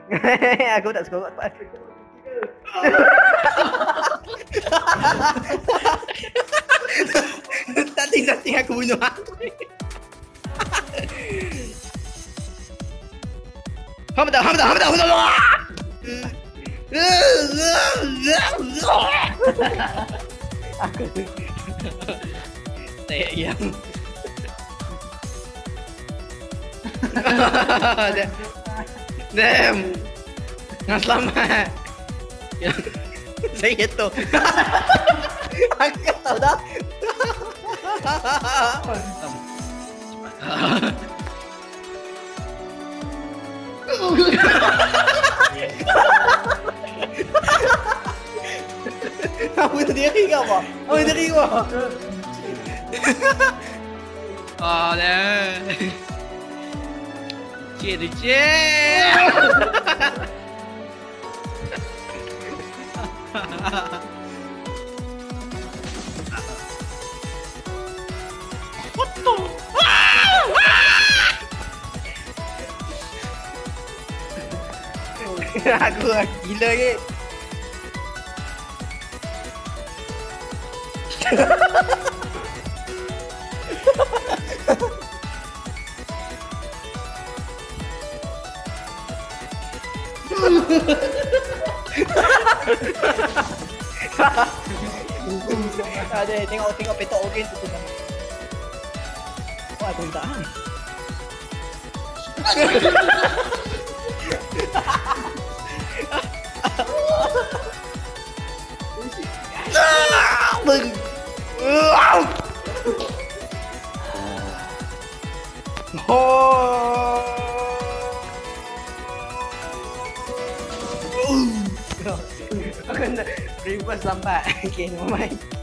Aku tak suka buat aku. Nanti aku bunuh aku. Hamda. Aku. Saya yang. Damn. Yang selamat. Saya tu. Aku tahu dah. Kamu sendiri kau apa? Kamu sendiri kau. Oh dah. Cik. Foto. Aku gila ke. Ada tengok petok organ tu kan. Wah, aku tak tahan. Aku nak reverse lambat. Okay, never mind.